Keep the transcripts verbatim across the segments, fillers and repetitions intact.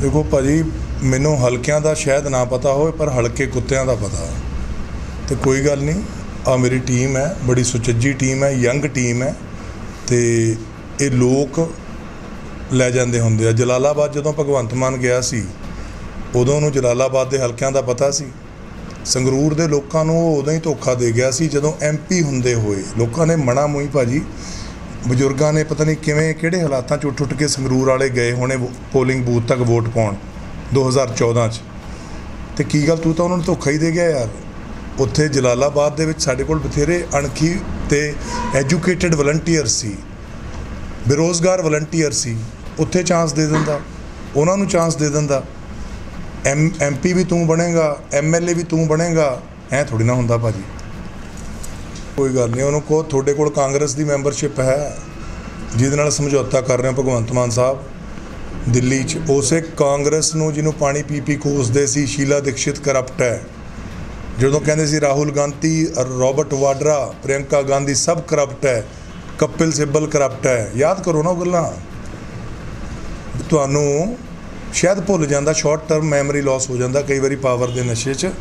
देखो भाजी, मैनू हल्कियां दा शायद ना पता हो, पर हल्के कुत्तियां दा पता है। तो कोई गल नहीं, आ मेरी टीम है, बड़ी सुचज्जी टीम है, यंग टीम है। तो ये लोग लै जाते होंगे। जलालाबाद जदों भगवंत मान गया सी, उदों नूं जलालाबाद के हल्कियां दा पता सी। संगरूर के लोगों को उदों ही धोखा दे गया सी जदों एम पी होंदे होए लोगों ने मना मूई भाजी बजुर्गों ने पता नहीं किवें किहड़े हालातां च उठ उठ के संगरूर वाले गए होने पोलिंग बूथ तक वोट पाउण दो हज़ार चौदह च। तो की गल, तू तो उन्होंने धोखा ही दे गया यार। उत्थे जलालाबाद दे विच साडे कोल बथेरे अणखी ते एजुकेटेड वलंटीयर सी, बेरोज़गार वलंटीयर सी। उत्थे चांस दे दिंदा, उन्हां नूं चांस दे दिंदा। एम एम पी भी तू बनेगा, एम एल ए भी तू बनेगा, ऐ थोड़ी ना हुंदा भाजी। कोई गल नहीं, उन्होंने कहो थोड़े कोल कांग्रेस की मैंबरशिप है जिहदे नाल समझौता कर रहे हो भगवंत मान साहब दिल्ली च। उसे कांग्रेस नूं जिन्हों पानी पी पी कोसदे सी शीला दीक्षित करप्ट है, जदों कहंदे सी राहुल गांधी, रॉबर्ट वाड्रा, प्रियंका गांधी सब करप्ट है, कपिल सिब्बल करप्ट है। याद करो ना गल्लां, तुहानूं शायद भुल जाता, शॉर्ट टर्म मैमरी लॉस हो जाता कई बारी पावर के नशे च।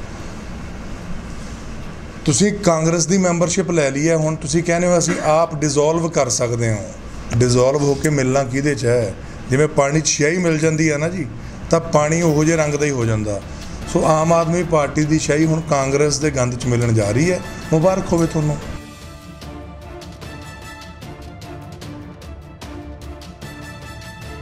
तुसी कांग्रेस की मैंबरशिप लै ली है, हुण तुसी कहने हो असीं आप डिजोल्व कर सकते हो। डिजोल्व होके मिलना किहदे च है? जिवें पानी च स्याही मिल जाती है ना जी, तो पानी उहो जिहे रंग दा ही हो जाता। सो आम आदमी पार्टी की स्याही हुण कांग्रेस के गंद च मिलण जा रही है। मुबारक होवे तुहानूं।